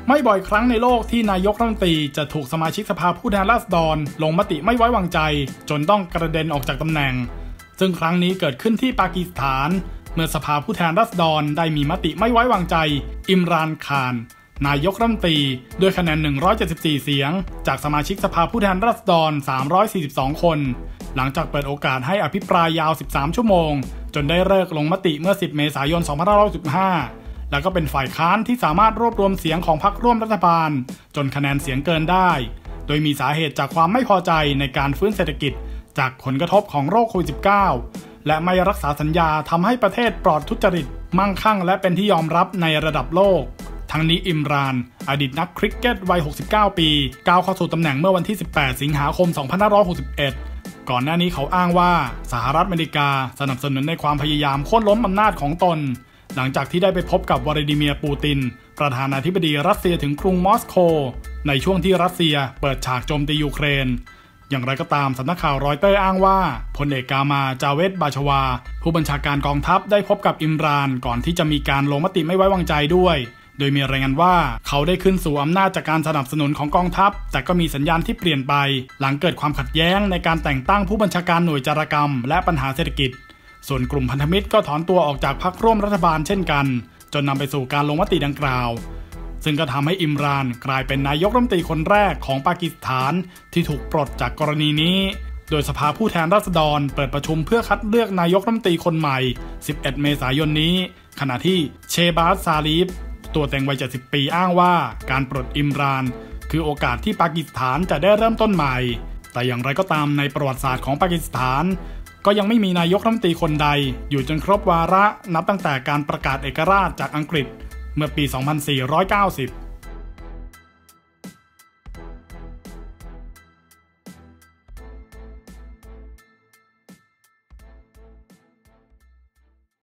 ไม่บ่อยครั้งในโลกที่นายกรัฐมนตรีจะถูกสมาชิกสภาผู้แทนราษฎรลงมติไม่ไว้วางใจจนต้องกระเด็นออกจากตำแหน่งซึ่งครั้งนี้เกิดขึ้นที่ปากีสถานเมื่อสภาผู้แทนราษฎรได้มีมติไม่ไว้วางใจอิมรานคานนายกรัฐมนตรีด้วยคะแนน174เสียงจากสมาชิกสภาผู้แทนราษฎร342คนหลังจากเปิดโอกาสให้อภิปรายยาว13ชั่วโมงจนได้เลิกลงมติเมื่อ10เมษายน2565แล้วก็เป็นฝ่ายค้านที่สามารถรวบรวมเสียงของพรรคร่วมรัฐบาลจนคะแนนเสียงเกินได้โดยมีสาเหตุจากความไม่พอใจในการฟื้นเศรษฐกิจจากผลกระทบของโรคโควิด -19 และไม่รักษาสัญญาทำให้ประเทศปลอดทุจริตมั่งคั่งและเป็นที่ยอมรับในระดับโลกทั้งนี้อิมรานอดีตนักคริกเก็ตวัย69ปีก้าวเข้าสู่ตำแหน่งเมื่อวันที่18สิงหาคม2561ก่อนหน้านี้เขาอ้างว่าสหรัฐอเมริกาสนับสนุนในความพยายามโค่นล้มอำนาจของตนหลังจากที่ได้ไปพบกับวลาดิเมียร์ปูตินประธานาธิบดีรัสเซียถึงกรุงมอสโกในช่วงที่รัสเซียเปิดฉากโจมตียูเครนอย่างไรก็ตามสำนักข่าวรอยเตอร์อ้างว่าพลเอกกามาจาเวดบาชวาผู้บัญชาการกองทัพได้พบกับอิมรานก่อนที่จะมีการลงมติไม่ไว้วางใจด้วยโดยมีรายงานว่าเขาได้ขึ้นสู่อำนาจจากการสนับสนุนของกองทัพแต่ก็มีสัญญาณที่เปลี่ยนไปหลังเกิดความขัดแย้งในการแต่งตั้งผู้บัญชาการหน่วยจารกรรมและปัญหาเศรษฐกิจส่วนกลุ่มพันธมิตรก็ถอนตัวออกจากพรรคร่วมรัฐบาลเช่นกันจนนำไปสู่การลงมติดังกล่าวซึ่งก็ทำให้อิมรานกลายเป็นนายกรัฐมนตรีคนแรกของปากีสถานที่ถูกปลดจากกรณีนี้โดยสภาผู้แทนราษฎรเปิดประชุมเพื่อคัดเลือกนายกรัฐมนตรีคนใหม่11เมษายนนี้ขณะที่เชบาสซาลีฟตัวเต็งวัย70ปีอ้างว่าการปลดอิมรานคือโอกาสที่ปากีสถานจะได้เริ่มต้นใหม่แต่อย่างไรก็ตามในประวัติศาสตร์ของปากีสถานก็ยังไม่มีนายกรัฐมนตรีคนใดอยู่จนครบวาระนับตั้งแต่การประกาศเอกราชจากอังกฤษเมื่อปี 2490